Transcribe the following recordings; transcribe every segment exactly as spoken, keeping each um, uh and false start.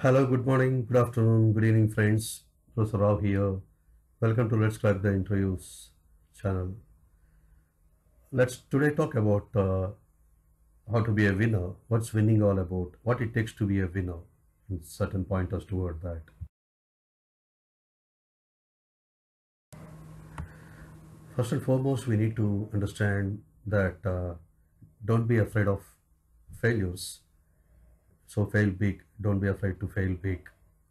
Hello, good morning, good afternoon, good evening, friends. Professor Rao here. Welcome to Let's Crack the Interviews channel. Let's today talk about uh, how to be a winner, what's winning all about, what it takes to be a winner, and certain pointers toward that. First and foremost, we need to understand that uh, don't be afraid of failures. So fail big. Don't be afraid to fail big.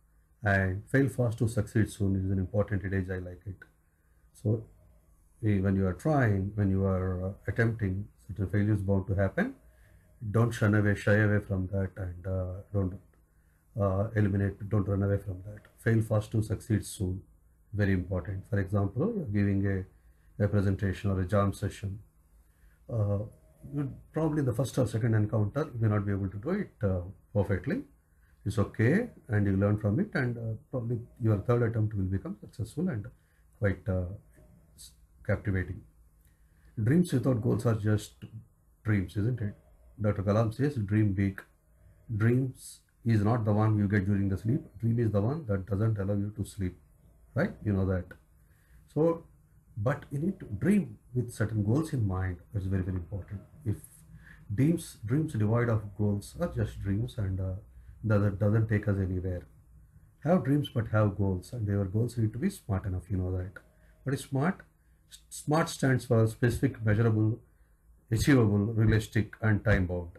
And fail fast to succeed soon is an important adage. I like it. So eh, when you are trying, when you are uh, attempting, certain failures bound to happen. Don't shun away, shy away from that, and uh, don't uh, eliminate. Don't run away from that. Fail fast to succeed soon. Very important. For example, you're giving a, a presentation or a jam session. Uh, you probably in the first or second encounter you may not be able to do it uh, perfectly. It's okay, and you learn from it, and uh, probably your third attempt will become successful and quite uh, captivating. Dreams without goals are just dreams, isn't it? Doctor Kalam says, dream big. Dreams is not the one you get during the sleep. Dream is the one that doesn't allow you to sleep. Right? You know that. So, but you need to dream with certain goals in mind. It's very, very important. If dreams, dreams devoid of goals are just dreams and uh, that doesn't take us anywhere. Have dreams but have goals, and your goals need to be smart enough, you know that. What is smart? S- Smart stands for specific, measurable, achievable, realistic, and time bound,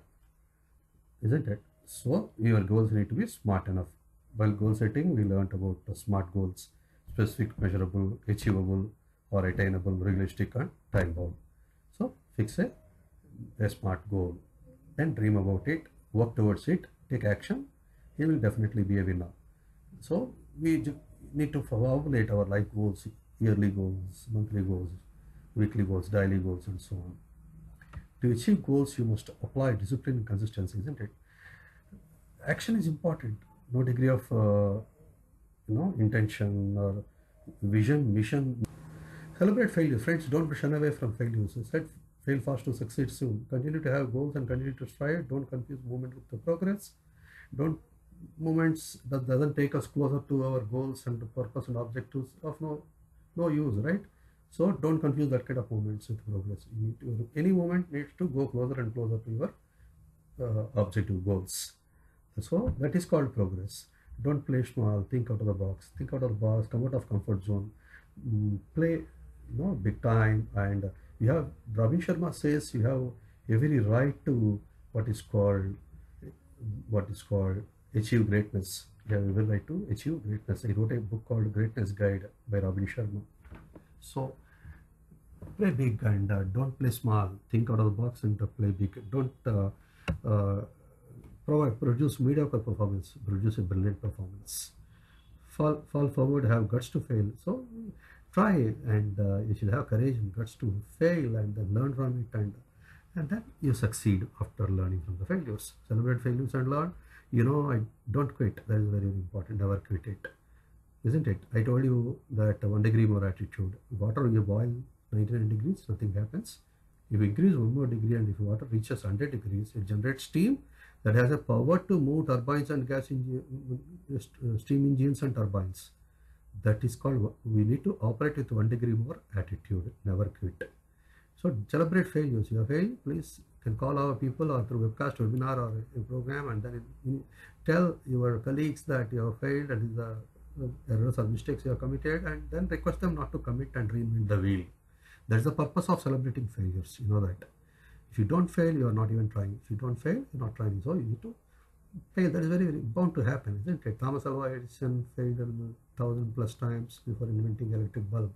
isn't it? So your goals need to be smart enough. While goal setting, we learned about the smart goals: specific, measurable, achievable, or attainable, realistic, and time bound. So fix a, a smart goal, then dream about it, work towards it, take action. He will definitely be a winner. So we ju- need to formulate our life goals, yearly goals, monthly goals, weekly goals, daily goals, and so on. To achieve goals, you must apply discipline and consistency, isn't it? Action is important. No degree of uh, you know intention or vision, mission. Celebrate failure, friends. Don't shun away from failures. I said, fail fast to succeed soon. Continue to have goals and continue to strive. Don't confuse movement with the progress. Don't movements that doesn't take us closer to our goals and the purpose and objectives of no no use, right? So don't confuse that kind of movements with progress. You need to, any movement needs to go closer and closer to your uh, objective goals. So that is called progress. Don't play small. Think out of the box. Think out of the box. Come out of comfort zone. Mm, play, you know, big time. And you have Ravi Sharma says you have every right to what is called what is called achieve greatness. You have every right to achieve greatness. He wrote a book called Greatness Guide by Robin Sharma. So play big and uh, don't play small. Think out of the box and uh, play big. Don't uh, uh, provide, produce mediocre performance. Produce a brilliant performance. Fall, fall forward. Have guts to fail. So try and uh, you should have courage and guts to fail and then learn from it and and then you succeed after learning from the failures. Celebrate failures and learn. You know, I don't quit. That is very, very important. Never quit it, isn't it? I told you that one degree more attitude. Water you boil ninety-nine degrees, nothing happens. If you increase one more degree and if water reaches one hundred degrees, it generates steam that has a power to move turbines and gas engine, steam engines and turbines. That is called, we need to operate with one degree more attitude, never quit. So celebrate failures. You have failed, please you can call our people or through webcast, webinar or a program and then you tell your colleagues that you have failed and the errors or mistakes you have committed and then request them not to commit and reinvent the wheel. That is the purpose of celebrating failures. You know that. If you don't fail, you are not even trying. If you don't fail, you're not trying. So you need to fail. That is very, very bound to happen, isn't it? Thomas Alva Edison failed a thousand plus times before inventing electric bulb.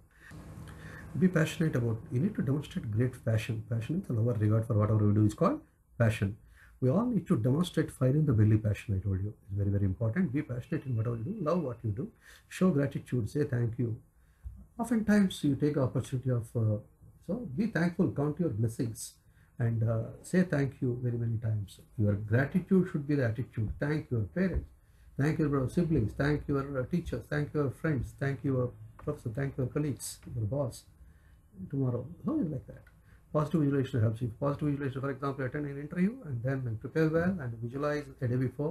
Be passionate about, you need to demonstrate great passion. Passion is a love or regard for whatever we do is called passion. We all need to demonstrate fire in the belly passion. I told you it's very, very important. Be passionate in whatever you do, love what you do, show gratitude, say thank you. Oftentimes you take opportunity of uh, so be thankful, count your blessings and uh, say thank you very many times. Your gratitude should be the attitude. Thank your parents, thank your siblings, thank your uh, teachers, thank your friends, thank your professor, thank your colleagues, your boss tomorrow. Something like that. Positive visualization helps you. Positive visualization, for example, attend an interview and then prepare well and visualize a day before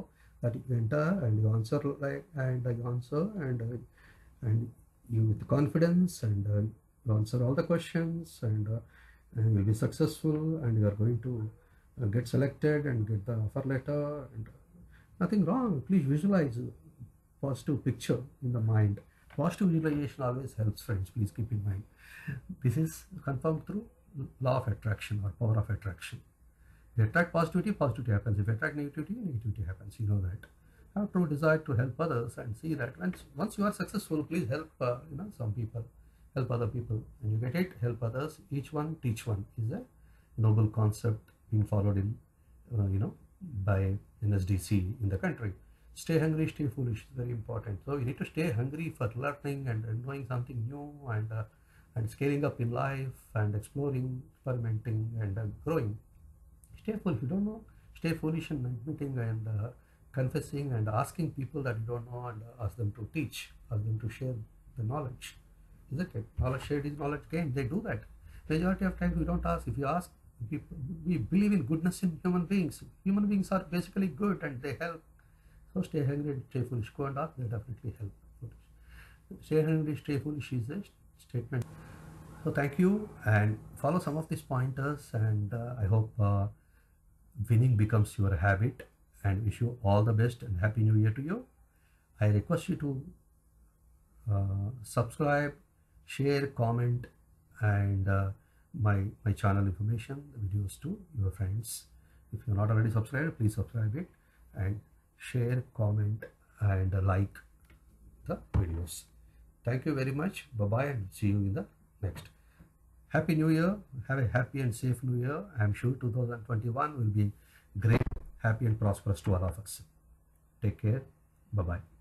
that you enter and you answer like and you answer and uh, and you with confidence and uh, you answer all the questions and uh, and you will be successful and you are going to uh, get selected and get the offer letter and uh, nothing wrong. Please visualize a positive picture in the mind. Positive visualization always helps, friends. Please keep in mind. This is confirmed through law of attraction or power of attraction. If you attract positivity, positivity happens. If you attract negativity, negativity happens. You know that. Have to desire to help others and see that once once you are successful, please help uh, you know some people, help other people, and you get it. Help others. Each one, teach one is a noble concept being followed in uh, you know by N S D C in the country. Stay hungry, stay foolish is very important. So you need to stay hungry for learning and, and knowing something new and uh, and scaling up in life and exploring, experimenting and uh, growing. Stay foolish. If you don't know, stay foolish and admitting and uh, confessing and asking people that you don't know and uh, ask them to teach, ask them to share the knowledge. Isn't it? Knowledge shared is knowledge gained. They do that. Majority of times we don't ask. If you ask, we, we believe in goodness in human beings. Human beings are basically good and they help. So stay hungry and stay foolish. Go and ask, they definitely help. Foolish. Stay hungry, stay foolish is a statement. So thank you and follow some of these pointers and uh, I hope uh, winning becomes your habit and wish you all the best and happy new year to you. I request you to uh, subscribe, share, comment and uh, my my channel information, the videos to your friends. If you're not already subscribed, please subscribe it and share, comment and uh, like the videos. Thank you very much. Bye bye and see you in the next. Happy New Year. Have a happy and safe New Year. I am sure two thousand twenty-one will be great, happy and prosperous to all of us. Take care. Bye bye.